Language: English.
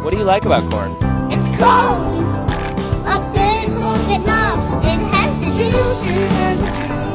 What do you like about corn? It's cold. A big corn that knobs. It has the juice.